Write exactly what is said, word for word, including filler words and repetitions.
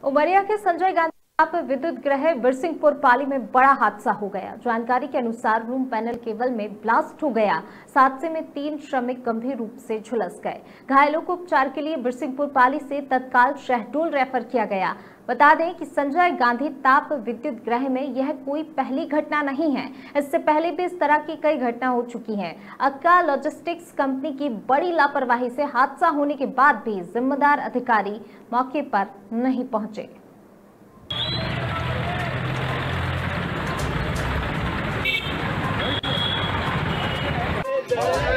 उमरिया के संजय गांधी ताप विद्युत गृह बिरसिंहपुर पाली में बड़ा हादसा हो गया। जानकारी के अनुसार रूम पैनल केबल में ब्लास्ट हो गया। इस हादसे में तीन श्रमिक गंभीर रूप से झुलस गए। घायलों को उपचार के लिए बिरसिंहपुर पाली से तत्काल शहडोल रेफर किया गया। बता दें कि संजय गांधी ताप विद्युत गृह में यह कोई पहली घटना नहीं है। इससे पहले भी इस तरह की कई घटना हो चुकी हैं। अक्का लॉजिस्टिक्स कंपनी की बड़ी लापरवाही से हादसा होने के बाद भी जिम्मेदार अधिकारी मौके पर नहीं पहुंचे। Oh,